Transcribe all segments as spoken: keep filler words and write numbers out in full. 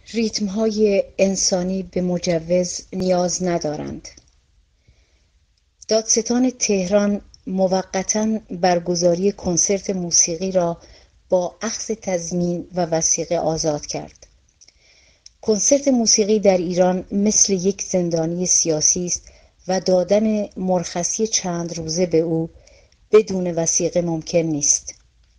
ریتم‌های انسانی به مجوز نیاز ندارند. دادستان تهران موقتاً برگزاری کنسرت موسیقی را با اخذ تضمین و وثیقه آزاد کرد. کنسرت موسیقی در ایران مثل یک زندانی سیاسی است و دادن مرخصی چند روزه به او بدون وثیقه ممکن نیست.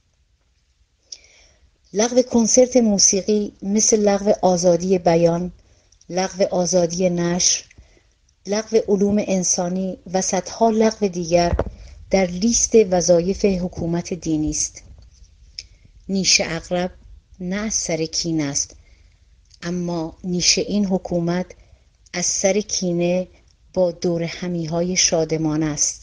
لغو کنسرت موسیقی مثل لغو آزادی بیان، لغو آزادی نشر، لغو علوم انسانی و صدها لغو دیگر در لیست وظایف حکومت دینی است. نیش عقرب نه از سر کینه است، اما نیش این حکومت از سر کینه با دور همیهای شادمان است.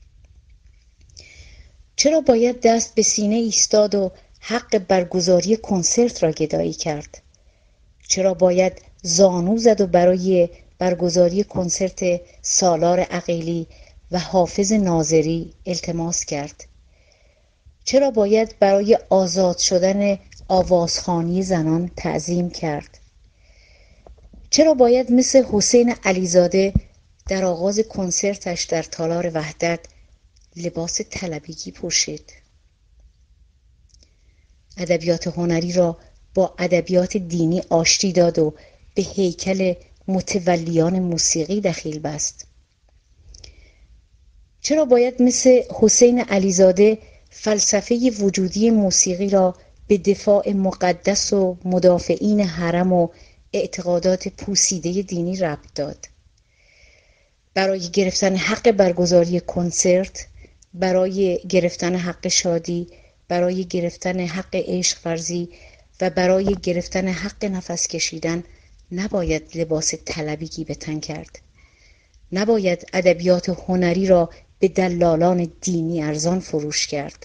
چرا باید دست به سینه ایستاد و حق برگزاری کنسرت را گدایی کرد؟ چرا باید زانو زد و برای برگزاری کنسرت سالار عقیلی و حافظ ناظری التماس کرد؟ چرا باید برای آزاد شدن آوازخوانی زنان تعظیم کرد؟ چرا باید مثل حسین علیزاده در آغاز کنسرتش در تالار وحدت لباس طلبگی پوشید؟ ادبیات هنری را با ادبیات دینی آشتی داد و به هیکل متولیان موسیقی دخیل بست. چرا باید مثل حسین علیزاده فلسفه وجودی موسیقی را به دفاع مقدس و مدافعین حرم و اعتقادات پوسیده دینی ربط داد؟ برای گرفتن حق برگزاری کنسرت، برای گرفتن حق شادی، برای گرفتن حق عشق ورزی و برای گرفتن حق نفس کشیدن نباید لباس طلبگی به تن کرد. نباید ادبیات هنری را به دلالان دینی ارزان فروش کرد.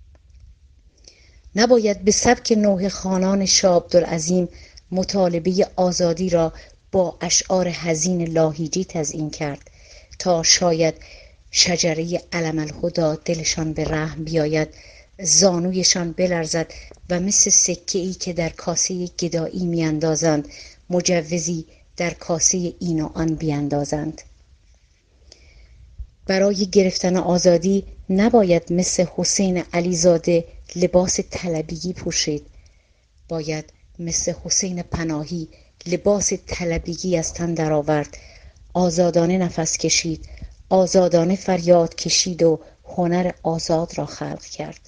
نباید به سبک نوح خانان شاه عبدالعظیم مطالبه آزادی را با اشعار حزین لاهیجی تزیین کرد تا شاید شجره علم الهدی دلشان به رحم بیاید، زانویشان بلرزد و مثل سکه‌ای که در کاسه گدایی میاندازند مجوزی در کاسه این و آن بیاندازند. برای گرفتن آزادی نباید مثل حسین علیزاده لباس طلبگی پوشید. باید مثل حسین پناهی لباس طلبگی از تن درآورد، آزادانه نفس کشید، آزادانه فریاد کشید و هنر آزاد را خلق کرد.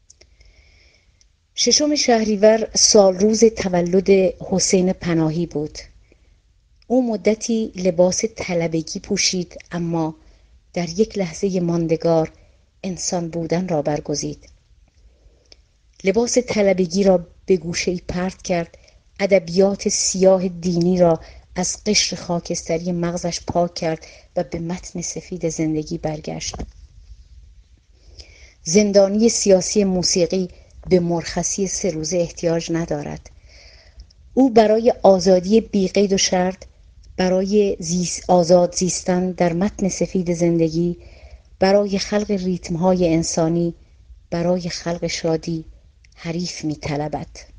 ششم شهریور سال روز تولد حسین پناهی بود. او مدتی لباس طلبگی پوشید، اما در یک لحظه ماندگار انسان بودن را برگزید. لباس طلبگی را به گوشه‌ای پرت کرد، ادبیات سیاه دینی را از قشر خاکستری مغزش پاک کرد و به متن سفید زندگی برگشت. زندانی سیاسی موسیقی به مرخصی سه روزه احتیاج ندارد. او برای آزادی بی قید و شرط، برای زیست آزاد زیستن در متن سفید زندگی، برای خلق ریتم‌های انسانی، برای خلق شادی حریف می طلبد.